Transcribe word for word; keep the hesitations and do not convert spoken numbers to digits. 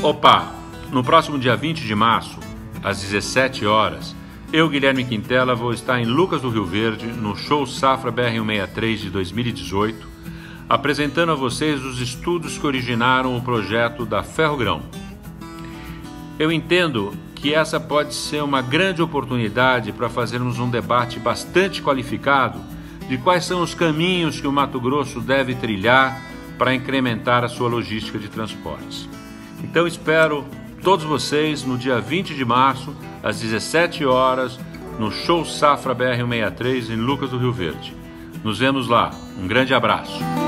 Opa! No próximo dia vinte de março, às dezessete horas, eu, Guilherme Quintela, vou estar em Lucas do Rio Verde, no Show Safra B R cento e sessenta e três de dois mil e dezoito, apresentando a vocês os estudos que originaram o projeto da Ferrogrão. Eu entendo que essa pode ser uma grande oportunidade para fazermos um debate bastante qualificado de quais são os caminhos que o Mato Grosso deve trilhar para incrementar a sua logística de transportes. Então espero todos vocês no dia vinte de março, às dezessete horas, no Show Safra B R cento e sessenta e três em Lucas do Rio Verde. Nos vemos lá. Um grande abraço.